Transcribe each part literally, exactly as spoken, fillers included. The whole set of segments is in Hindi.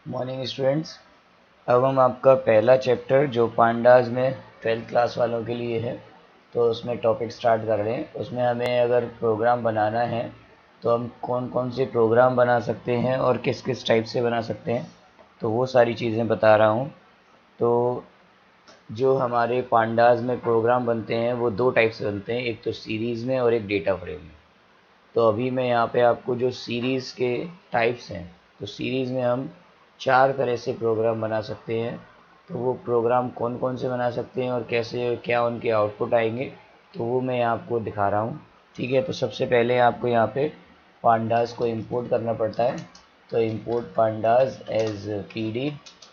Morning students. अब हम आपका पहला चैप्टर जो पांडाज में ट्वेल्थ क्लास वालों के लिए है, तो उसमें टॉपिक स्टार्ट कर रहे हैं। उसमें हमें अगर प्रोग्राम बनाना है तो हम कौन कौन से प्रोग्राम बना सकते हैं और किस किस टाइप से बना सकते हैं, तो वो सारी चीज़ें बता रहा हूँ। तो जो हमारे पांडाज में प्रोग्राम बनते हैं वो दो टाइप से बनते हैं, एक तो सीरीज़ में और एक डेटा फ्रेम में। तो अभी मैं यहाँ पे आपको जो सीरीज़ के टाइप्स हैं, तो सीरीज़ में हम चार तरह से प्रोग्राम बना सकते हैं। तो वो प्रोग्राम कौन कौन से बना सकते हैं और कैसे क्या उनके आउटपुट आएंगे, तो वो मैं आपको दिखा रहा हूँ। ठीक है, तो सबसे पहले आपको यहाँ पे पांडास को इंपोर्ट करना पड़ता है। तो import pandas as P D.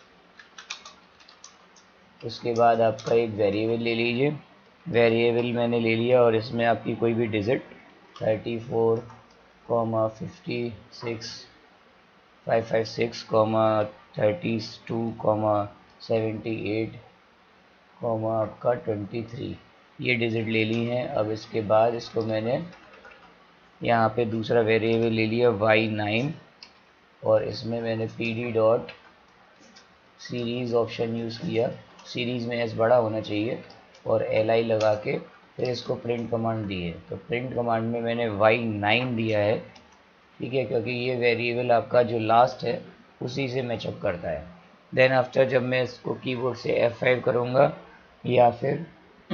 उसके बाद आपका एक वेरिएबल ले लीजिए। वेरिएबल मैंने ले लिया और इसमें आपकी कोई भी digit thirty four comma fifty six five five six comma thirty two comma seventy eight comma आपका ट्वेंटी थ्री, ये डिजिट ले ली हैं। अब इसके बाद इसको मैंने यहाँ पे दूसरा वेरिएबल ले लिया वाई नाइन, और इसमें मैंने P D dot series option use किया। सीरीज़ में एस बड़ा होना चाहिए और एल आई लगा के फिर इसको प्रिंट कमांड दी है। तो प्रिंट कमांड में मैंने वाई नाइन दिया है, ठीक है, क्योंकि ये वेरिएबल आपका जो लास्ट है उसी से मैचअप करता है। देन आफ्टर जब मैं इसको कीबोर्ड से एफ फाइव करूँगा या फिर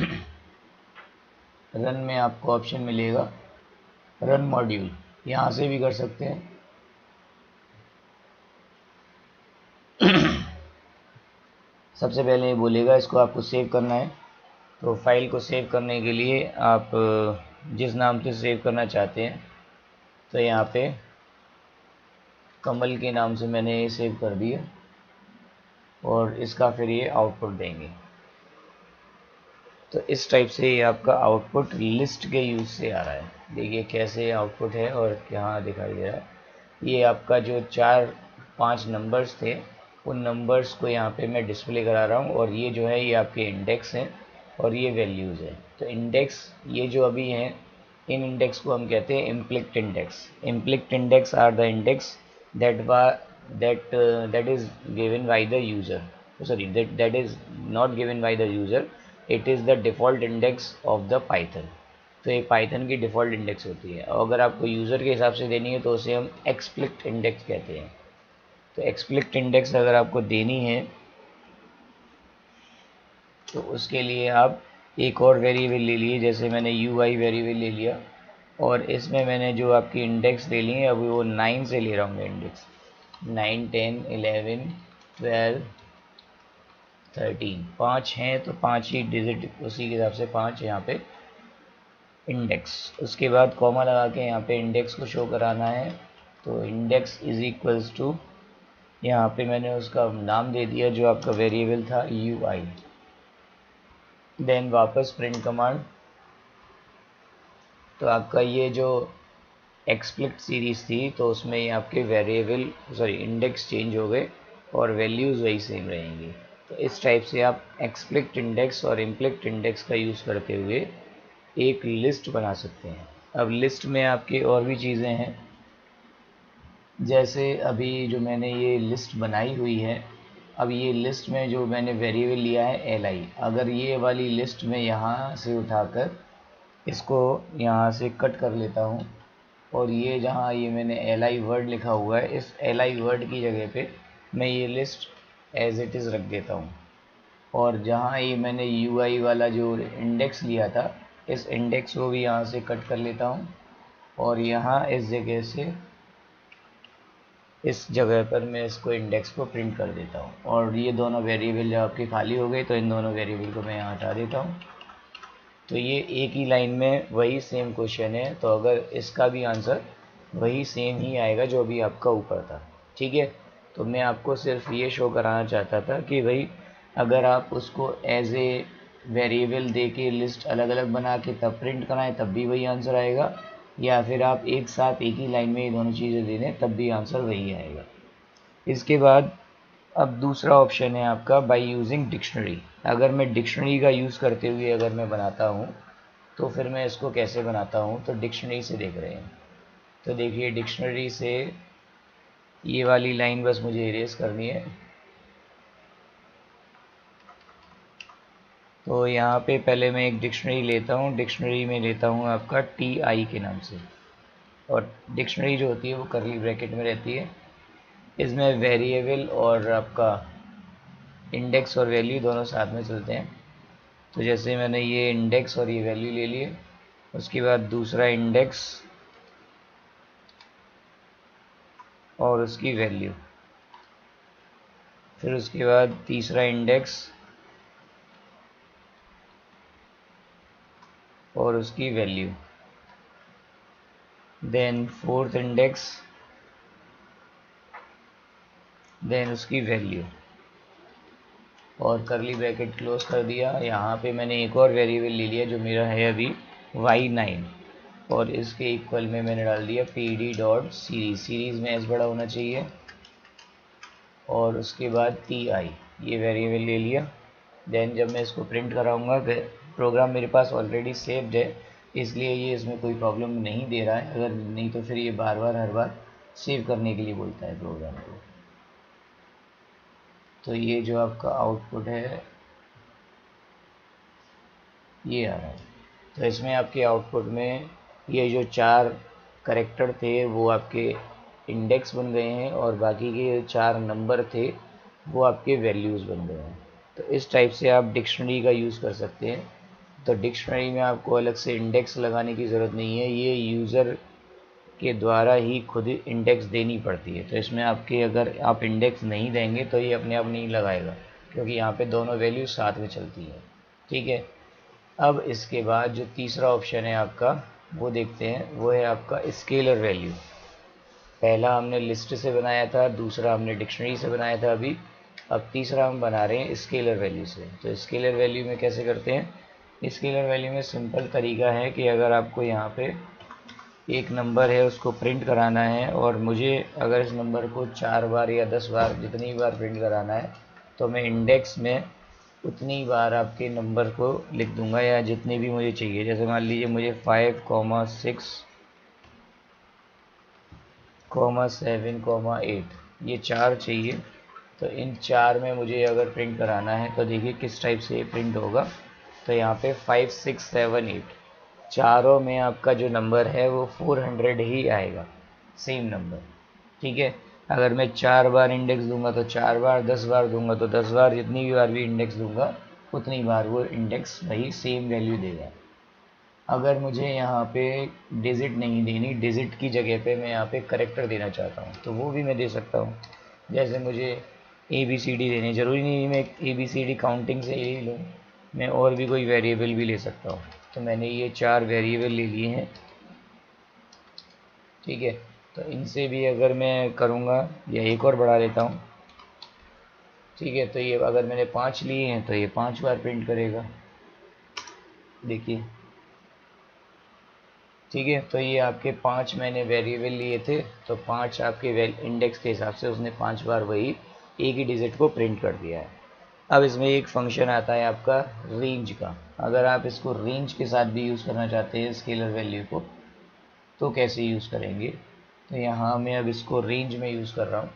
रन में आपको ऑप्शन मिलेगा रन मॉड्यूल, यहाँ से भी कर सकते हैं। सबसे पहले ये बोलेगा इसको आपको सेव करना है। तो फाइल को सेव करने के लिए आप जिस नाम से सेव करना चाहते हैं, तो यहाँ पे कमल के नाम से मैंने ये सेव कर दिया और इसका फिर ये आउटपुट देंगे। तो इस टाइप से ये आपका आउटपुट लिस्ट के यूज़ से आ रहा है। देखिए कैसे आउटपुट है और यहाँ दिखाई दे रहा है। ये आपका जो चार पांच नंबर्स थे, उन नंबर्स को यहाँ पे मैं डिस्प्ले करा रहा हूँ, और ये जो है ये आपके इंडेक्स हैं और ये वैल्यूज़ है। तो इंडेक्स ये जो अभी हैं, इन इंडेक्स को हम कहते हैं implicit index. Implicit index are the index that that that is given by the user, sorry that that is not given by the user, it is the default index of the Python. तो ये पाइथन की डिफ़ॉल्ट इंडेक्स होती है, और अगर आपको यूज़र के हिसाब से देनी है तो उसे हम एक्सप्लिक्ट इंडेक्स कहते हैं। तो एक्सप्लिक्ट इंडेक्स अगर आपको देनी है तो उसके लिए आप एक और वेरिएबल ले लिए, जैसे मैंने यू आई वेरिएबल ले लिया, और इसमें मैंने जो आपकी इंडेक्स ले ली है अभी वो नाइन से ले रहा हूँ index. Nine ten eleven twelve thirteen, पाँच हैं तो पाँच ही डिजिट, उसी के हिसाब से पाँच यहाँ पे इंडेक्स। उसके बाद कॉमा लगा के यहाँ पे इंडेक्स को शो कराना है। तो इंडेक्स इज इक्वल्स टू, यहाँ पे मैंने उसका नाम दे दिया जो आपका वेरिएबल था यू आई। देन वापस प्रिंट कमांड। तो आपका ये जो एक्सप्लिक्ट सीरीज़ थी तो उसमें ये आपके वेरिएबल सॉरी इंडेक्स चेंज हो गए और वैल्यूज़ वही सेम रहेंगी। तो इस टाइप से आप एक्सप्लिक्ट इंडेक्स और इम्प्लिक्ट इंडेक्स का यूज़ करते हुए एक लिस्ट बना सकते हैं। अब लिस्ट में आपके और भी चीज़ें हैं, जैसे अभी जो मैंने ये लिस्ट बनाई हुई है, अब ये लिस्ट में जो मैंने वेरिएबल लिया है एल आई, अगर ये वाली लिस्ट में यहाँ से उठाकर इसको यहाँ से कट कर लेता हूँ, और ये जहाँ ये मैंने एल आई वर्ड लिखा हुआ है, इस एल आई वर्ड की जगह पे मैं ये लिस्ट एज इट इज़ रख देता हूँ, और जहाँ ये मैंने यू आई वाला जो इंडेक्स लिया था, इस इंडेक्स को भी यहाँ से कट कर लेता हूँ, और यहाँ इस जगह से इस जगह पर मैं इसको इंडेक्स को प्रिंट कर देता हूँ। और ये दोनों वेरिएबल जब आपकी खाली हो गई तो इन दोनों वेरिएबल को मैं यहाँ हटा देता हूँ। तो ये एक ही लाइन में वही सेम क्वेश्चन है, तो अगर इसका भी आंसर वही सेम ही आएगा जो अभी आपका ऊपर था। ठीक है, तो मैं आपको सिर्फ ये शो कराना चाहता था कि भाई अगर आप उसको एज ए वेरिएबल दे के लिस्ट अलग अलग बना के तब प्रिंट कराएं तब भी वही आंसर आएगा, या फिर आप एक साथ एक ही लाइन में ये दोनों चीज़ें दे दें तब भी आंसर वही आएगा। इसके बाद अब दूसरा ऑप्शन है आपका बाय यूजिंग डिक्शनरी। अगर मैं डिक्शनरी का यूज़ करते हुए अगर मैं बनाता हूँ तो फिर मैं इसको कैसे बनाता हूँ, तो डिक्शनरी से देख रहे हैं। तो देखिए डिक्शनरी से ये वाली लाइन बस मुझे इरेज करनी है। तो यहाँ पे पहले मैं एक डिक्शनरी लेता हूँ, डिक्शनरी में लेता हूँ आपका टी आई के नाम से, और डिक्शनरी जो होती है वो करली ब्रैकेट में रहती है। इसमें वेरिएबल और आपका इंडेक्स और वैल्यू दोनों साथ में चलते हैं। तो जैसे मैंने ये इंडेक्स और ये वैल्यू ले लिए, उसके बाद दूसरा इंडेक्स और उसकी वैल्यू, फिर उसके बाद तीसरा इंडेक्स और उसकी value, then fourth index, then उसकी वैल्यू, और करली ब्रैकेट क्लोज कर दिया। यहाँ पे मैंने एक और वेरिएबल ले लिया जो मेरा है अभी वाई नाइन, और इसके इक्वल में मैंने डाल दिया P D dot series, series में एस बड़ा होना चाहिए, और उसके बाद टी आई ये वेरिएबल ले लिया। देन जब मैं इसको प्रिंट कराऊंगा, प्रोग्राम मेरे पास ऑलरेडी सेव्ड है इसलिए ये इसमें कोई प्रॉब्लम नहीं दे रहा है, अगर नहीं तो फिर ये बार बार हर बार सेव करने के लिए बोलता है प्रोग्राम को। तो ये जो आपका आउटपुट है ये आ रहा है। तो इसमें आपके आउटपुट में ये जो चार करेक्टर थे वो आपके इंडेक्स बन गए हैं, और बाकी के चार नंबर थे वो आपके वैल्यूज़ बन गए हैं। तो इस टाइप से आप डिक्शनरी का यूज़ कर सकते हैं। तो डिक्शनरी में आपको अलग से इंडेक्स लगाने की ज़रूरत नहीं है, ये यूज़र के द्वारा ही खुद ही इंडेक्स देनी पड़ती है। तो इसमें आपके अगर आप इंडेक्स नहीं देंगे तो ये अपने आप नहीं लगाएगा, क्योंकि यहाँ पे दोनों वैल्यू साथ में चलती हैं। ठीक है, अब इसके बाद जो तीसरा ऑप्शन है आपका वो देखते हैं, वो है आपका स्केलर वैल्यू। पहला हमने लिस्ट से बनाया था, दूसरा हमने डिक्शनरी से बनाया था अभी, अब तीसरा हम बना रहे हैं स्केलर वैल्यू से। तो स्केलर वैल्यू में कैसे करते हैं? स्केलर वैल्यू में सिंपल तरीका है कि अगर आपको यहाँ पे एक नंबर है उसको प्रिंट कराना है, और मुझे अगर इस नंबर को चार बार या दस बार जितनी बार प्रिंट कराना है, तो मैं इंडेक्स में उतनी बार आपके नंबर को लिख दूंगा, या जितनी भी मुझे चाहिए। जैसे मान लीजिए मुझे five comma six comma seven comma eight ये चार चाहिए, तो इन चार में मुझे अगर प्रिंट कराना है तो देखिए किस टाइप से ये प्रिंट होगा। तो यहाँ पे फाइव सिक्स सेवन एट चारों में आपका जो नंबर है वो फोर हंड्रेड ही आएगा, सेम नंबर। ठीक है, अगर मैं चार बार इंडेक्स दूंगा तो चार बार, दस बार दूंगा तो दस बार, जितनी भी बार भी इंडेक्स दूंगा उतनी बार वो इंडेक्स वही सेम वैल्यू देगा। अगर मुझे यहाँ पे डिजिट नहीं देनी, डिजिट की जगह पे मैं यहाँ पे करेक्टर देना चाहता हूँ, तो वो भी मैं दे सकता हूँ। जैसे मुझे ए बी सी डी देनी, ज़रूरी नहीं मैं A B C D counting से ही लूँ, मैं और भी कोई वेरिएबल भी ले सकता हूँ। तो मैंने ये चार वेरिएबल ले लिए हैं। ठीक है, तो इनसे भी अगर मैं करूँगा या एक और बढ़ा लेता हूँ। ठीक है, तो ये अगर मैंने पाँच लिए हैं तो ये पाँच बार प्रिंट करेगा, देखिए। ठीक है, तो ये आपके पांच मैंने वेरिएबल लिए थे, तो पांच आपके इंडेक्स के हिसाब से उसने पांच बार वही एक ही डिजिट को प्रिंट कर दिया है। अब इसमें एक फंक्शन आता है आपका रेंज का। अगर आप इसको रेंज के साथ भी यूज़ करना चाहते हैं स्केलर वैल्यू को, तो कैसे यूज़ करेंगे? तो यहाँ मैं अब इसको रेंज में यूज़ कर रहा हूँ।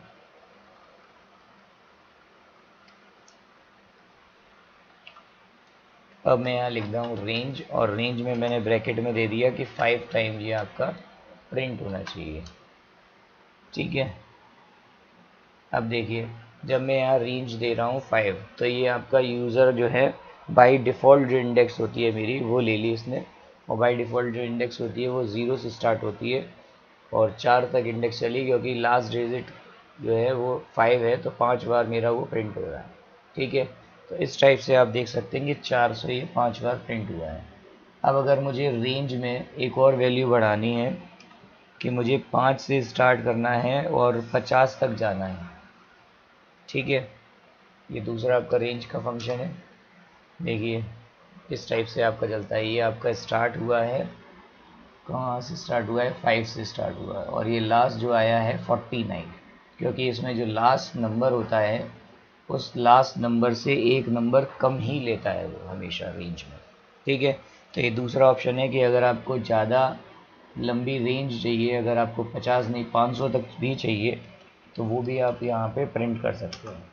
अब मैं यहाँ लिख रहा हूँ रेंज, और रेंज में मैंने ब्रैकेट में दे दिया कि फाइव टाइम ये आपका प्रिंट होना चाहिए। ठीक है, अब देखिए जब मैं यहाँ रेंज दे रहा हूँ फाइव, तो ये आपका यूज़र जो है बाय डिफ़ॉल्ट जो इंडेक्स होती है मेरी वो ले ली इसने, और बाय डिफ़ॉल्ट जो इंडेक्स होती है वो ज़ीरो से स्टार्ट होती है और चार तक इंडेक्स चली, क्योंकि लास्ट डिजिट जो है वो फाइव है, तो पाँच बार मेरा वो प्रिंट हो रहा है। ठीक है, तो इस टाइप से आप देख सकते हैं कि चार सौ ये पाँच बार प्रिंट हुआ है। अब अगर मुझे रेंज में एक और वैल्यू बढ़ानी है कि मुझे पाँच से स्टार्ट करना है और पचास तक जाना है। ठीक है, ये दूसरा आपका रेंज का फंक्शन है। देखिए इस टाइप से आपका चलता है। ये आपका स्टार्ट हुआ है, कहाँ से स्टार्ट हुआ है? फाइव से स्टार्ट हुआ है, और ये लास्ट जो आया है फोर्टी नाइन, क्योंकि इसमें जो लास्ट नंबर होता है उस लास्ट नंबर से एक नंबर कम ही लेता है वो हमेशा रेंज में। ठीक है, तो ये दूसरा ऑप्शन है कि अगर आपको ज़्यादा लंबी रेंज चाहिए, अगर आपको पचास नहीं पाँच सौ तक भी चाहिए, तो वो भी आप यहाँ पे प्रिंट कर सकते हैं।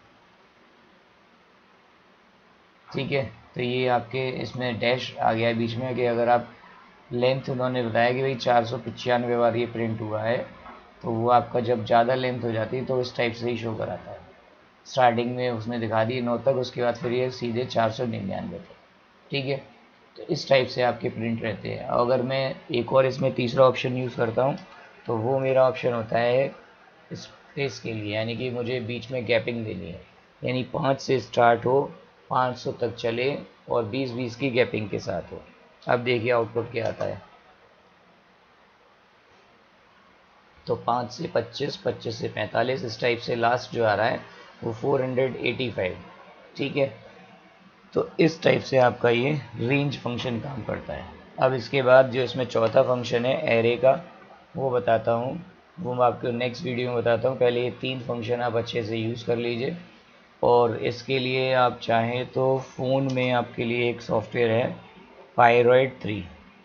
ठीक है, तो ये आपके इसमें डैश आ गया है बीच में कि अगर आप लेंथ उन्होंने बताया कि भाई चार सौ पचानवे बार ये प्रिंट हुआ है, तो वो आपका जब ज़्यादा लेंथ हो जाती है तो इस टाइप से ही शो कराता है। स्टार्टिंग में उसने दिखा दी नौ तक, उसके बाद फिर ये सीधे चार सौ निन्यानवे तक। ठीक है, तो इस टाइप से आपके प्रिंट रहते हैं। अगर मैं एक और इसमें तीसरा ऑप्शन यूज़ करता हूँ तो वो मेरा ऑप्शन होता है स्पेस के लिए, यानी कि मुझे बीच में गैपिंग देनी है, यानी पाँच से स्टार्ट हो, पाँच सौ तक चले और बीस बीस की गैपिंग के साथ हो। अब देखिए आउटपुट क्या आता है। तो पाँच से पच्चीस, पच्चीस से पैंतालीस, इस टाइप से लास्ट जो आ रहा है वो फोर हंड्रेड एटी फाइव। ठीक है, तो इस टाइप से आपका ये रेंज फंक्शन काम करता है। अब इसके बाद जो इसमें चौथा फंक्शन है एरे का, वो बताता हूँ, वो मैं आपको नेक्स्ट वीडियो में बताता हूँ। पहले ये तीन फंक्शन आप अच्छे से यूज़ कर लीजिए, और इसके लिए आप चाहें तो फ़ोन में आपके लिए एक सॉफ्टवेयर है पायरॉइड थ्री।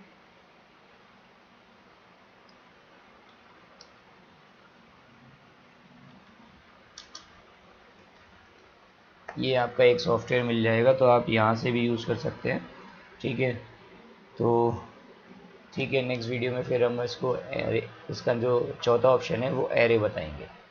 ये आपका एक सॉफ्टवेयर मिल जाएगा, तो आप यहाँ से भी यूज़ कर सकते हैं। ठीक है, तो ठीक है, नेक्स्ट वीडियो में फिर हम इसको एरे, इसका जो चौथा ऑप्शन है वो एरे बताएंगे।